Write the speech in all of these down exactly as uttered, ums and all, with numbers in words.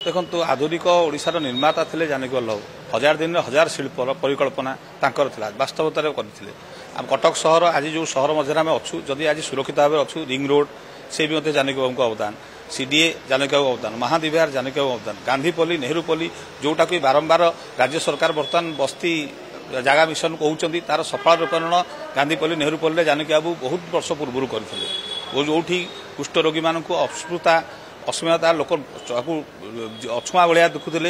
देखो आधुनिक ओडिशार निर्माता थे जानकी वल्लभ हजार दिन हजार शिल्प परिकल्पना तांकर थिला वास्तवतार करथिले। आम कटक सहर आज जो सहर मध्य आम अच्छू जदि आज सुरक्षित भाव अच्छू रिंग रोड से भी जानकी बाबू अवदान सीडीए जानकी बाबू अवदान महादिविहार जानकी बाबू अवदान गांधीपल्ली नेहरूपल्ली जोटा कि बारंबार राज्य सरकार बर्तमान बस्ती जगह मिशन कहते तार सफल रूपायण गांधीपल्ली नेहरूपल्ली जानकी बाबू बहुत वर्ष पूर्व करते जो कुष्ठरोगी मान अस्पृता अस्मिता लोक अछुआ भाया देखुले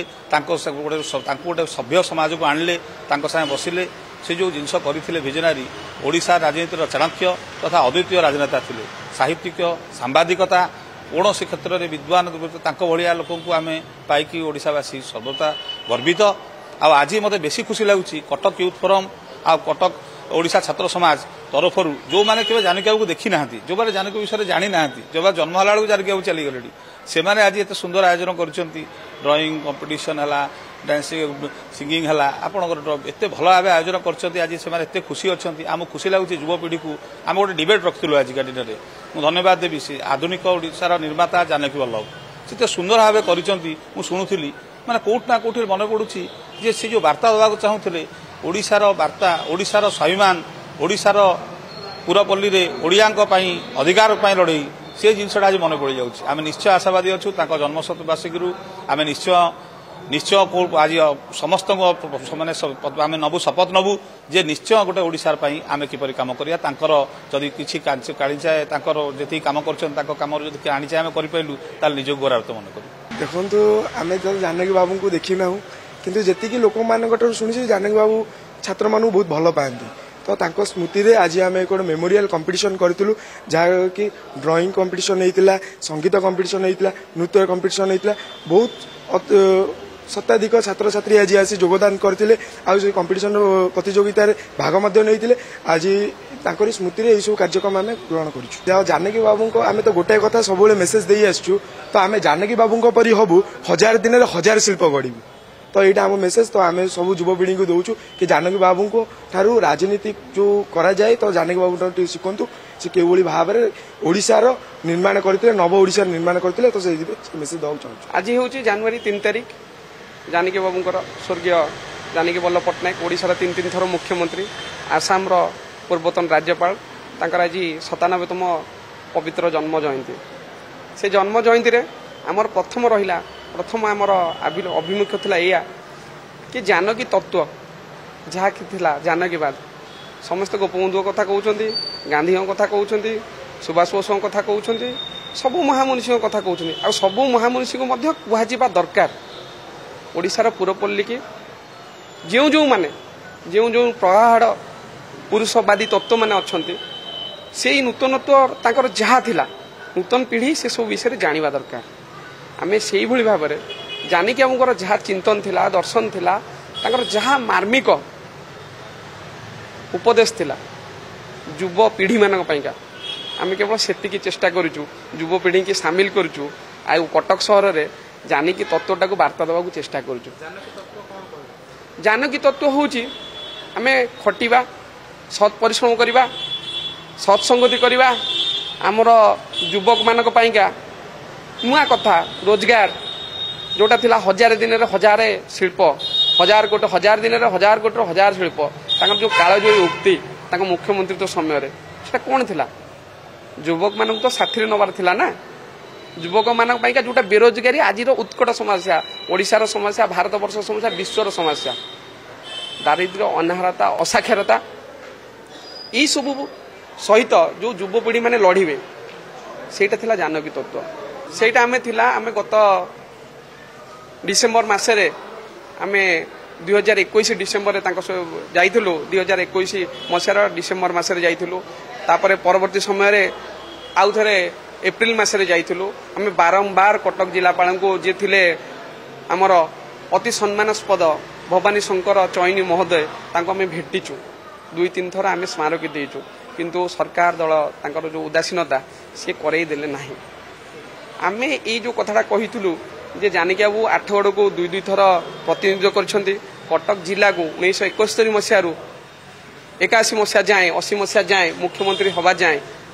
गोटे सभ्य समाज को आणले सागे बसिले से जो जिनस करते विजनारी ओडिशा राजनीतिर चाणक्य तथा अद्वितीय राजनेता थे साहित्यिक सांबादिकता कौन से क्षेत्र में विद्वान भाया लोक आम पाई ओडिशावासी सर्वदा गर्वित। आज मत बेसी खुशी लगुच कटक यूथ फोरम आ कटक ओडिशा छात्र समाज तरफ जो मैंने केवल जानकी बाबू देखी ना जो बारे जानकी विषय जानी ना जो बार जन्म है जानकी बाबू चली गले से मैंने आज एत सुंदर आयोजन कर ड्रॉइंग कंपटीशन है डांसिंग सिंगिंग है आपंकर एत भल भाव आयोजन कर खुशी अच्छा आम खुशी लगुच युवपीढ़ी को आम गोटे डिबेट रखिलु आज दिन में मुझे धन्यवाद देवी से आधुनिक ओडिशार निर्माता जानकी वल्लभ से सुंदर भाव कर शुणुली मैंने कौट ना कौट मन पड़ुची जे से जो वार्ता देवाक चाहूले ओडिशार वार्ता ओडिशार स्वाभिमान ओडिशार पुरपल्ली में ओडिया अधिकार लड़ई से जिनसा आज मन पड़ जाऊँ आम निश्चय आशावादी अच्छु जन्म शतवार्षिक आम निश्चय निश्चय आज समस्त मैंने आम नबु शपथ नबु जे निश्चय गोटे ओडिशार आम किपर कम करिया जदि किसी काढ़ीचाए जी कम कर आनीचाए आम करूँ ताल निज गौरव मन करूँ। देखो आम तो जानकी बाबू को देखी ना किंतु जी लोक मान शुणी जानकी बाबू छात्र मानू बहुत भल पाती तो तांको स्मृति रे आज आम एक मेमोरियल कंपटीशन करूँ जहाँ कि ड्राइंग कंपटीशन होता संगीत कंपटीशन होता नृत्य कंपटीशन होता बहुत शताधिक छात्र छात्री आज आसी योगदान करते कंपटीशन प्रतियोगिता भाग नहीं आज तांकरी स्मृति रे सब कार्यक्रम आम ग्रहण करूँ। जानकी बाबू को आम तो गोटाए कथा सब मेसेज दे आसचु तो आम जानकी बाबू परी हबु हजार दिन हजार शिल्प गढ़ू तो यहाँ आम मेसेज तो आम सब युवपीढ़ी को दौचु कि जानकी बाबू को ठारू राजनीति जो करा जाए तो जानकी बाबू शिखु से किभली भाव में ओडिशार निर्माण करते नव ओडिशार निर्माण करते तो से मेसेज देवाक चाहूँ। आज हूँ जनवरी तीन तारिख जानकी बाबूर स्वर्गीय जानकी वल्लभ पट्टनायक ओडिशार तीन तीन थर मुख्यमंत्री आसाम पूर्वतन राज्यपाल तांकर आज सतानबेतम पवित्र जन्म जयंती से जन्म जयंती रे आमर प्रथम रहिला प्रथम आमर अभिमुख्य थिला एया कि जानकी तत्व जहाँ कि थिला जानकीवाद समस्त गोपबंधु कथा कहते गांधी कथा कहते सुभाष बोस कथा कहते सबू महामुनिषी कथा कहते आ सबू महामुनिषी को मध्य कहवा दरकार ओडिशार पुरपल्ली की जो जो माने जो जो प्रगाढ़ पुरुषवादी तत्व माने अच्छे से नूतनत्व तांकर जहाँ थिला नूतन पीढ़ी से सब विषय जानिबा दरकार आमे से भली भाव में जानकी बाबूर जहाँ चिंतन थिला दर्शन थिला तांकर जहाँ मार्मिक उपदेश थिला युव पीढ़ी मानक पाइका आमे केवल सेतिकी चेष्टा करूँ युवपीढ़ी की सामिल करूँ आ कटक सहर में जानकी तत्वटा को वार्ता देवाक चेष्टा करूँ। जानकी तत्व हूँ आम खटिबा सत् परिश्रम करवा सत्संगति करवा आमर युवक मानक पाइका नुआ कथा रोजगार जोटा थिला हजार दिन हजार शिल्प हजार कोट हजार दिन हजार कोट हजार शिल्प तांकर जो काल जो उक्ति तांकर मुख्यमंत्री तो समय से कौन थिला युवक मानक तो साथी नबार थिला ना युवक मानक पाइका जोटा बेरोजगारी आज उत्कट समस्या ओडिशार समस्या भारत वर्ष समस्या विश्वर समस्या दारिद्र्य अनाहारता असाक्षरता यही सब सहित जो युवपीढ़ी माने लड़िबे सेटा थिला जानकी तत्व सेटा आमे थिला आमे गत डिसेम्बर मासरे आमे दुई हजार इक्कीस डिसेम्बर जाइथिलु दुई हजार इक्कीस मसीहार डिसेम्बर मासरे जाइथिलु तापरे परवर्ती समय आउ थरे एप्रिल मासरे जाइथिलु आमे बारंबार कटक जिलापाल को जे थिले आमर अति सम्मानास्पद भवानी शंकर चैनी महोदय तांको आमे भेटिचु दुई तीन थर आमे स्मारकी देइचु किंतु सरकार दल तांकर जो उदासीनता सी करई देले नाही आमे ए जो कथाटा कहितुलु जे जानकी बाबू आठगड़ को दुई दुई थर प्रतिनिधित्व करछंती कटक जिला को उन्नीस इकहत्तर मसीह एकाशी मसीहा जाए अशी मसीहा जाए मुख्यमंत्री हवा जाए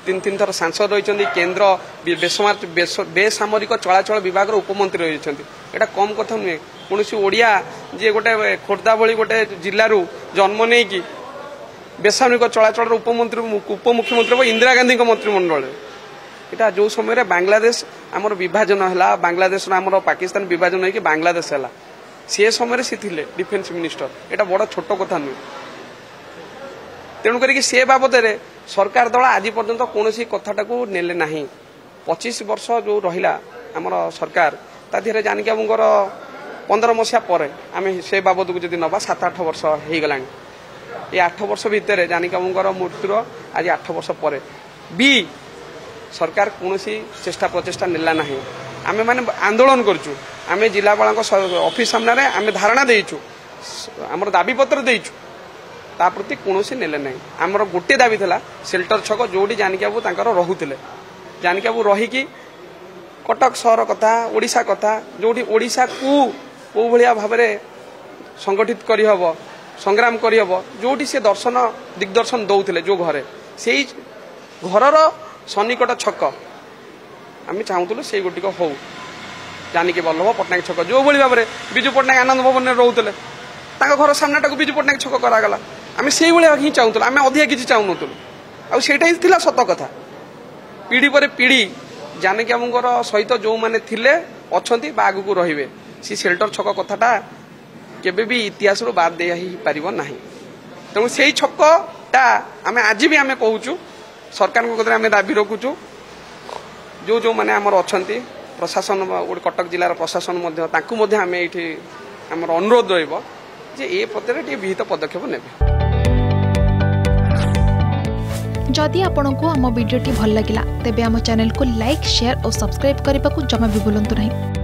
तीन तीन थर सांसद रही केन्द्र बेसामरिक चलाचल विभाग उपमंत्री रही एटा कम कथा नुहे कौन ओडिया जी गोटे खोर्धा भली गोटे जिलू जन्म नहीं कि बेसामरिक चलाचल उपमंत्री उपमुख्यमंत्री इंदिरा गांधी मंत्रिमंडल इटा जो समय बांग्लादेश आमर विभाजन है बांग्लादेश आमर पाकिस्तान विभाजन होगी बांग्लादेश है सी समय सी थे डिफेन्स मिनिस्टर एटा बड़ छोट कथा नुहे तेणुक से बाबद सरकार दल आज पर्यंत कौन कथाटा को नेले ना पचीस वर्ष जो रहा आमर सरकार ताधीरे जानकी बाबूर पंद्रह मसीहा पर आम से बाबद को जब नवा सात आठ वर्ष हो गला ये आठ वर्ष भितर जानकी बाबूर मृत्युर आज आठ वर्ष पर भी सरकार कौन चेष्टा प्रचेषा नेला ना आम मैंने आंदोलन करूँ आम जिलापाल ऑफिस सामने आम धारणा देचु आमर दाबी पत्र देचु ता प्रति कौन नेले ना आमर गोटे दाबी था सेल्टर छक जोटी जानकी बाबू तांकर रहुले जानकी बाबू रहीकि कटक सहर कथा ओडिशा कथा जोटी ओडिशा को को भलिया भाव संगठित करहब संग्राम करहब जोटी से दर्शन दिग्दर्शन दौले जो घरे से घरर सन्निकट छक आम चाहूलु से गोटिक हो जानकी वल्लभ पट्टनायक छक जो भाई भाव में विजु पट्टनायक आनंद भवन में रोले घर सामनाटा को विजु पट्टनायक छक करागला आम से भाया ही चाहूल आम अधिका किसी चाहून आईटा सत कथा पीढ़ी पर पीढ़ी जानकी बाबूर सहित जो मैंने थिले अच्छी आग को रे सी सेल्टर छक कथाटा केबे भी इतिहास रू बाद दे पार ना तेणु से छकटा आम आज भी आम कहूँ सरकार कथार आम दाबी रखुचु जो जो मैंने आमर अच्छा प्रशासन कटक जिलार प्रशासन आम ये आम अनुरोध रहा ए प्रति विहित पदक्षेप ने जदि आपंक आम भिडी भल लगा तेब आम चैनल को लाइक शेयर और सब्सक्राइब करने को जमा भी भूलु नहीं।